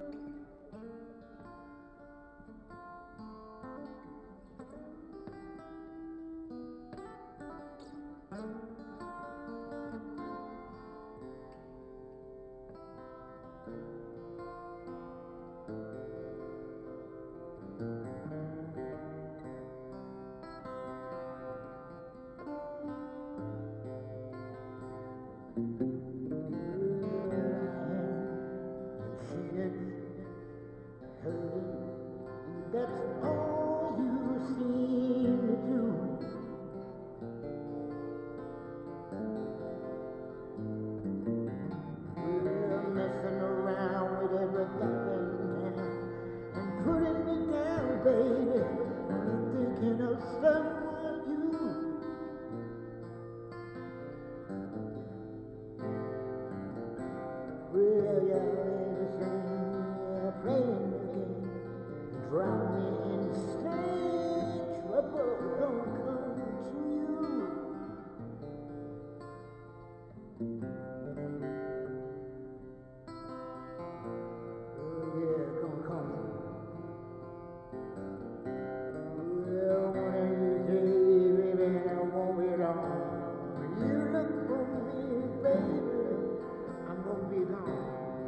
That's all you seem to do. We're messing around with every goddamn town and putting me down, baby. Only thinking of someone you. Well, you're the same, you're playing the game. Drive me insane. Trouble don't come to you. Oh yeah, gonna come. Well, one of these days, baby, I won't be long. When you look for me, baby, I'm gonna be gone.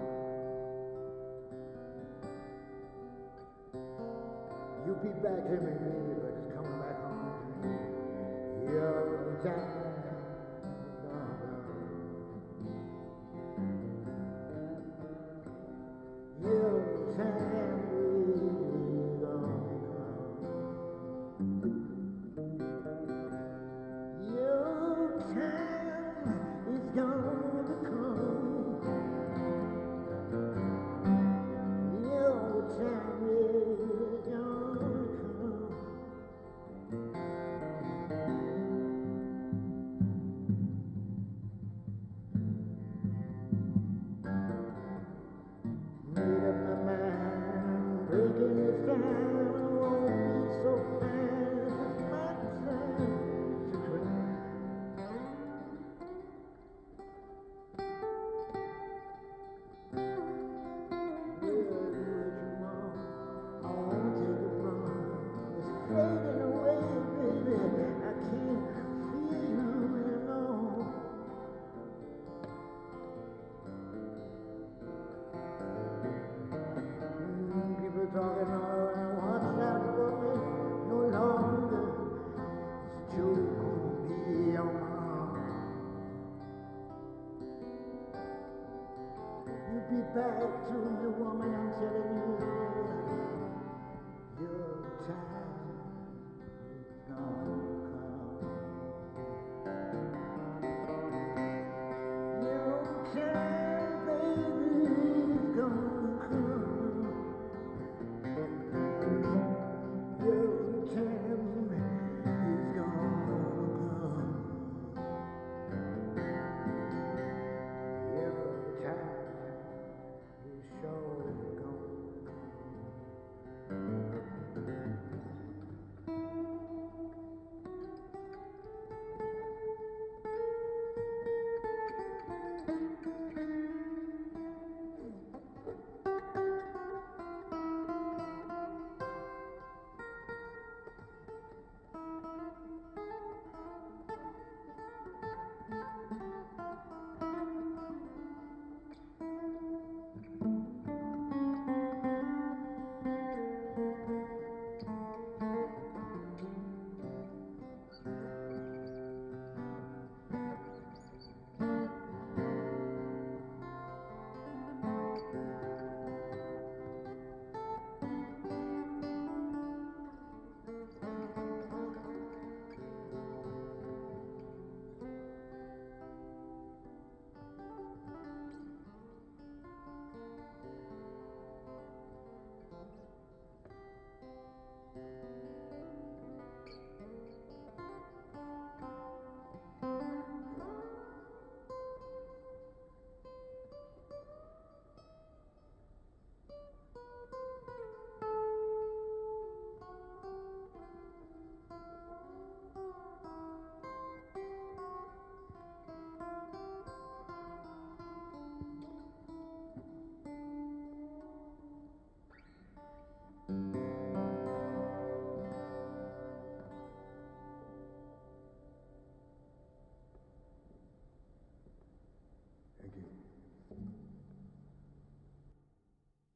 You be back to me, baby, but it's coming back home to me. Your time gone, gone. Your time is gone, gone. Your time is gonna come. Your time is gonna come. Made up my mind, breaking this down won't be so fast. It's my time to cry. Well, do what you want. I won't take it wrong. It's fading away, baby. I can't feel you anymore. People talking all around, watch out for me. No longer is a joke gonna be on my arm. You be back to me, woman, I'm telling you. Your time